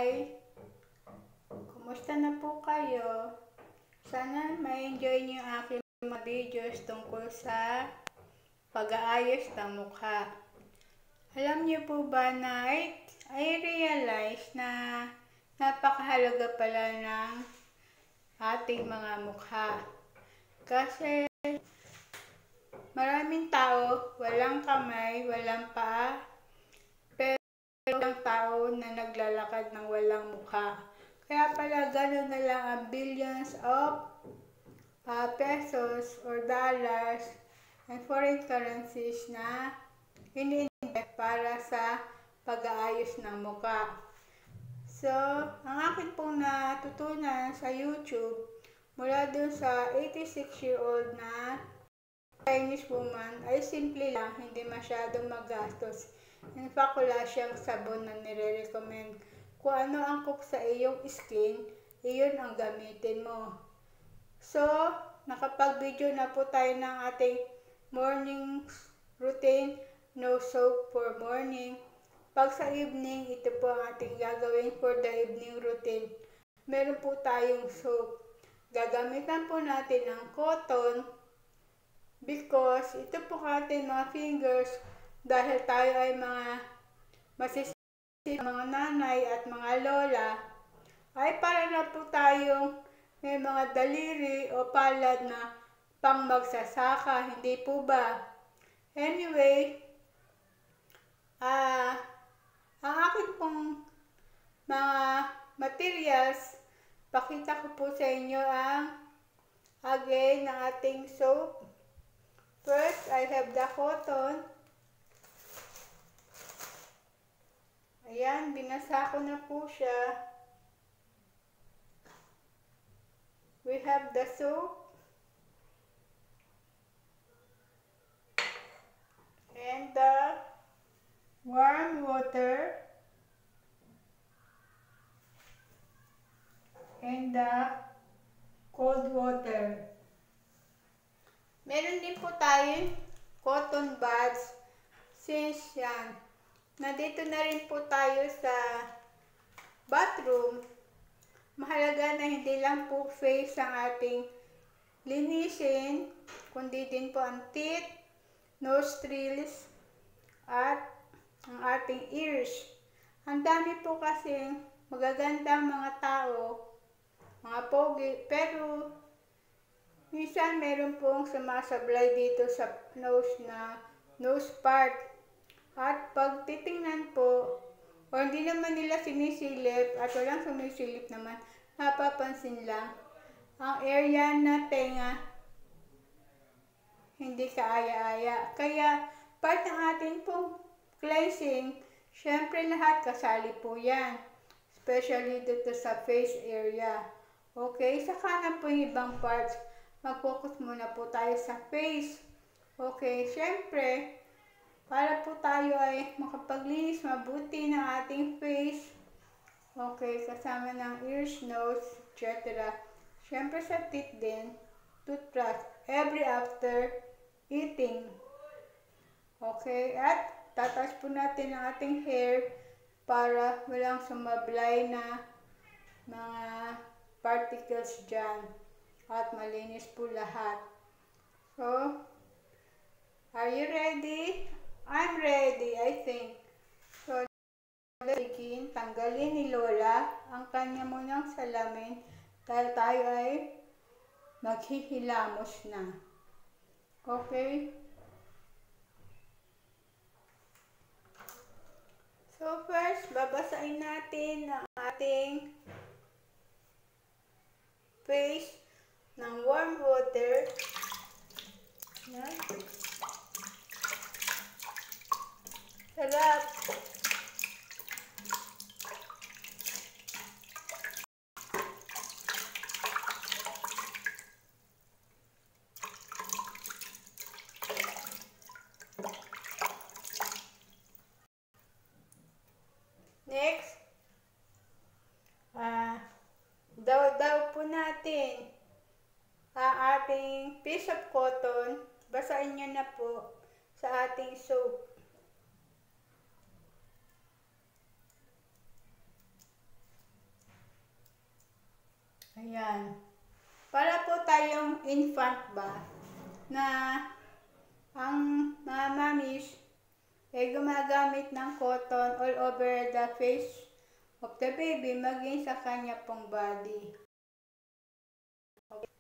Hi! Kumusta na po kayo? Sana ma-enjoy niyo yung aking mga videos tungkol sa pag-aayos ng mukha. Alam niyo po ba na I realize na napakahalaga pala ng ating mga mukha. Kasi maraming tao, walang kamay, walang paa, pero walang tao na naglalakad ng walang mukha. Kaya pala gano'n na lang ang billions of pesos or dollars and foreign currencies na ini-invest para sa pag-aayos ng mukha. So, ang akin pong natutunan sa YouTube mula dun sa 86-year-old na Chinese woman ay simple lang, hindi masyadong magastos. In fact, wala siyang sabon na nire-recommend. Kung ano angkop sa iyong skin, iyon ang gamitin mo. So, nakapag-video na po tayo ng ating morning routine, no soap for morning. Pag sa evening, ito po ang ating gagawin for the evening routine. Meron po tayong soap. Gagamitan po natin ng cotton because ito po ating mga fingers dahil tayo ay mga masisipag mga nanay at mga lola ay para na po tayong may mga daliri o palad na pang magsasaka, hindi po ba? Anyway, ang akin pong mga materials, pakita ko po sa inyo ang again ng ating soap. First, I have the cotton. Ayan, binasa ko na po siya. We have the soap. And the warm water. And the cold water. Meron din po tayong cotton buds. Since yan, nandito na rin po tayo sa bathroom, mahalaga na hindi lang po face ang ating linisin, kundi din po ang teeth, nostrils, at ang ating ears. Ang dami po kasing magagandang mga tao, mga pogi, pero minsan meron pong sumasablay dito sa nose part. At pag titingnan po, o hindi naman nila sinisilip at walang sumisilip naman, napapansin lang, ang area na tenga hindi kaaya-aya. Kaya part ng ating pong cleansing, syempre lahat kasali po yan. Especially dito sa face area. Okay, saka na po yung ibang parts. Mag-focus muna po tayo sa face. Okay, syempre, para po tayo ay makapaglinis mabuti ng ating face. Okay, kasama ng ears, nose, etc. Siyempre sa teeth din, toothbrush, every after eating. Okay, at tatas po natin ang ating hair para walang sumablay na mga particles dyan. At malinis po lahat. So, are you ready? I'm ready, I think. So, begin, tanggalin ni Lola ang kanya munang salamin dahil tayo ay maghihilamos na. Okay? So, first, babasahin natin ang ating face ng warm water. Yan. Sarap! Next, daw po natin ang ating piece of cotton. Basahin nyo na po sa ating soap. Ayan. Para po tayong infant ba na ang mga mamis ay gumagamit ng cotton all over the face of the baby maging sa kanya pong body. Okay.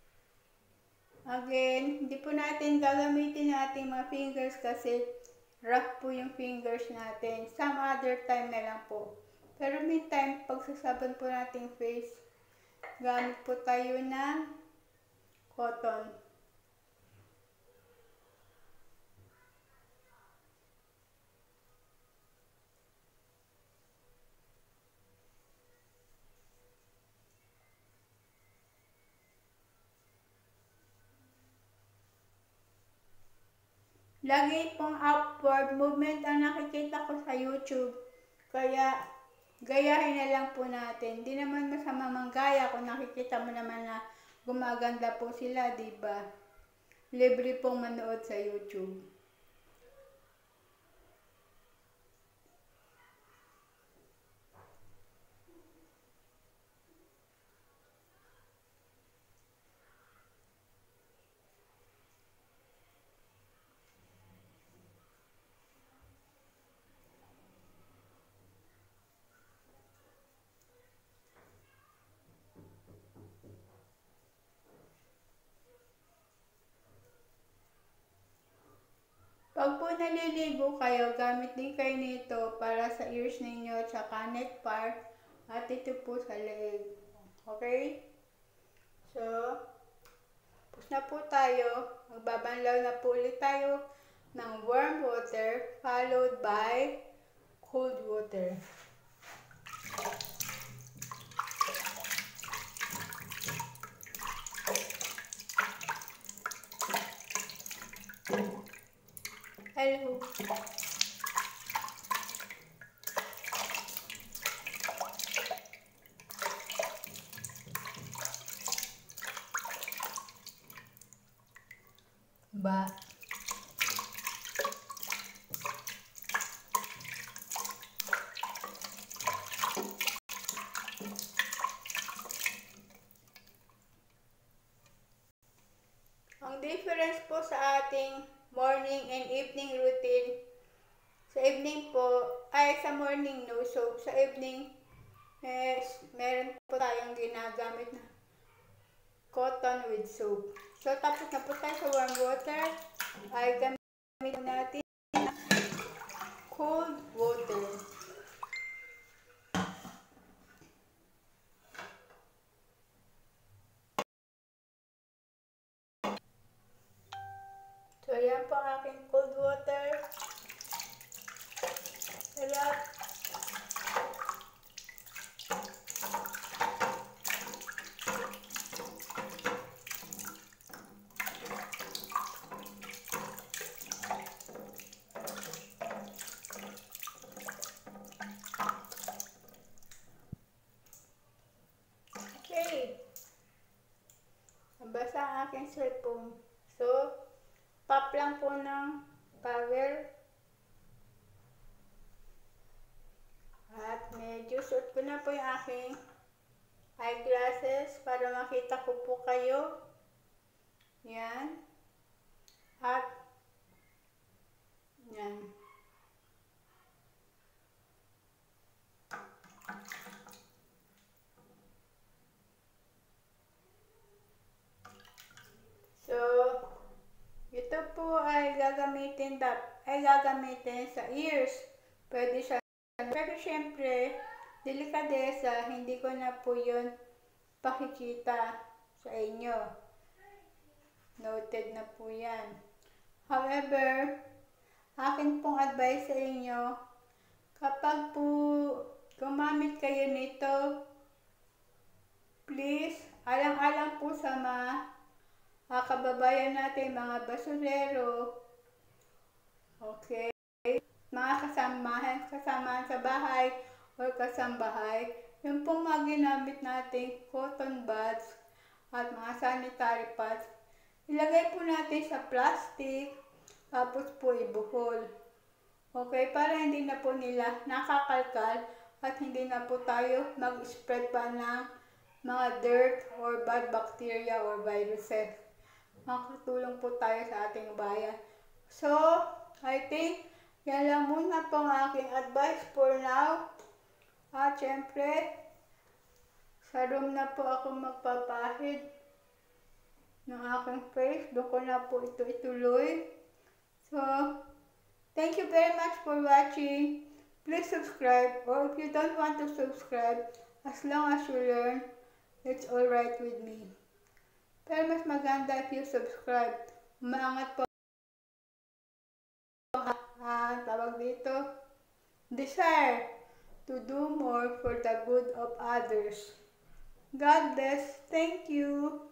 Again, hindi po natin gagamitin natin mga fingers kasi rough po yung fingers natin. Some other time na lang po. Pero meantime, pagsasabon po natin face, gamit po tayo ng cotton. Lagi pong upward movement ang nakikita ko sa YouTube. Kaya, gayahin na lang po natin. Di naman masama manggaya kung nakikita mo naman na gumaganda po sila, diba? Libre pong manood sa YouTube. Pag po naliligo kayo, gamit din kayo nito para sa ears ninyo tsaka neck part at ito po sa leg. Okay? So, tapos na po tayo. Magbabanlaw na po ulit tayo ng warm water followed by cold water. Hello. Ba. Ang difference po sa ating morning and evening routine, sa evening po, ay sa morning no soap, sa evening, meron po tayong ginagamit na cotton with soap. So, tapos na po tayo sa warm water, ay gamitin natin cold water. So, yan po ang aking cold water. Sarap. Okay. Nabasa ang aking cellphone. So, pop lang po ng power. At medyo suot ko na po yung aking eyeglasses para makita ko po kayo. Yan. At yan. So, ito po ay gagamitin sa ears. Pwede siya. Pero syempre, delikadesa, hindi ko na po yun pakikita sa inyo. Noted na po yan. However, akin pong advice sa inyo, kapag po gumamit kayo nito, please, alang-alang po sa mga kababayan natin, mga basurero, okay, mga kasamahan sa bahay o kasambahay, yung pong mga ginamit natin cotton buds at mga sanitary pads, ilagay po natin sa plastic, tapos po ibuhol. Okay, para hindi na po nila nakakalkal at hindi na po tayo mag-spread pa ng mga dirt or bad bacteria or viruses. Makakatulong po tayo sa ating bayan. So, I think yan lang muna po ang aking advice for now. At syempre, sa room na po ako magpapahid ng aking face. Doon ko na po ito ituloy. So, thank you very much for watching. Please subscribe, or if you don't want to subscribe, as long as you learn, it's alright with me. Pero mas maganda if you subscribe. Umaangat po tawag dito, desire to do more for the good of others. God bless. Thank you.